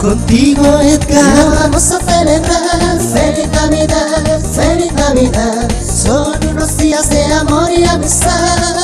contigo Edgar. Lo vamos a celebrar, feliz Navidad, feliz Navidad. Son unos días de amor y amistad.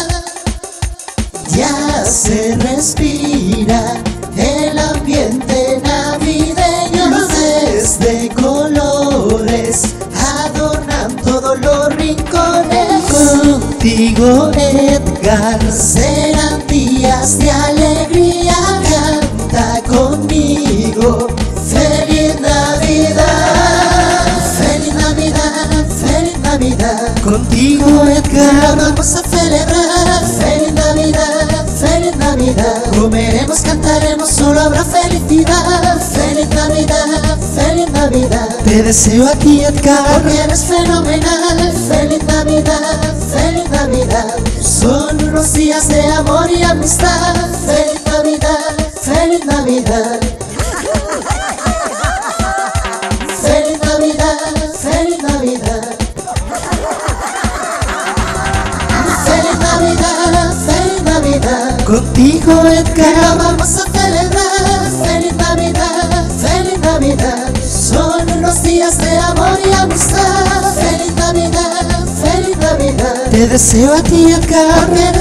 Ya se respira el ambiente navideño. Luces de colores adornan todos los rincones. Contigo Edgar serán días de alegría. Canta conmigo, feliz Navidad, feliz Navidad, feliz Navidad. Contigo Edgar vamos a celebrar, feliz Navidad, feliz Navidad. Comeremos, cantaremos, solo habrá felicidad. Feliz Navidad, feliz Navidad. Te deseo a ti Edgar, porque eres fenomenal. Feliz Navidad, feliz Navidad. Son unos días de amor y amistad. Feliz Navidad, feliz Navidad. Feliz Navidad, feliz Navidad. Feliz Navidad, feliz Navidad. contigo Edgar vamos a celebrar, feliz Navidad, feliz Navidad. Son unos días de amor y amistad. Feliz Navidad, feliz Navidad. Te deseo a ti Edgar, porque